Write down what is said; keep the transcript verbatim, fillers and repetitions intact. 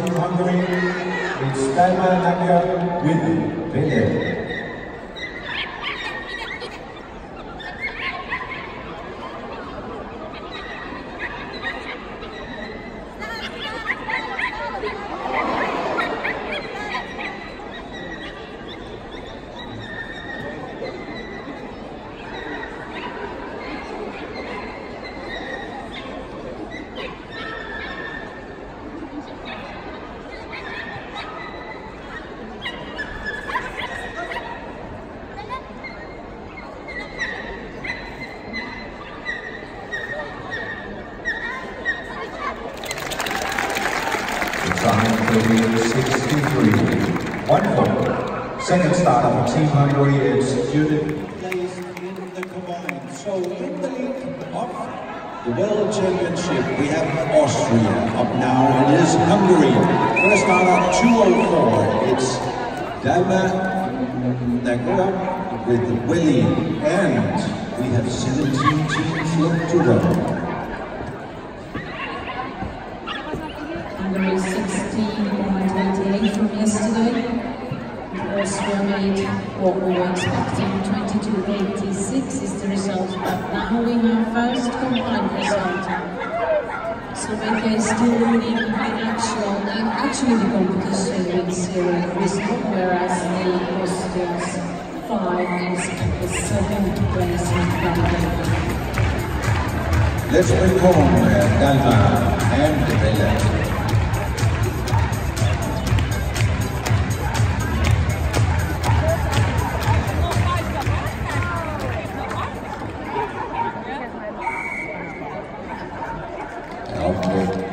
Team Hungary, it's Dalma Langer with Welle. Time thirty sixty-three. Wonderful. Second starter for Team Hungary is Judith. Placed in the combined. So in the league of the World Championship, we have Austria up now. It is Hungary. First starter two oh four. It's Dalma Langer with Welle, and we have seventeen teams left to go. sixteen point eight eight from yesterday. Austria made what we were expecting, twenty-two eighty-six is the result, but now we have first combined result. Slovakia is still leading in actual, and actually the competition with zero result, whereas the Austrians five is the seventh place in Canada. Let's bring home uh, Dalma and Welle. Okay.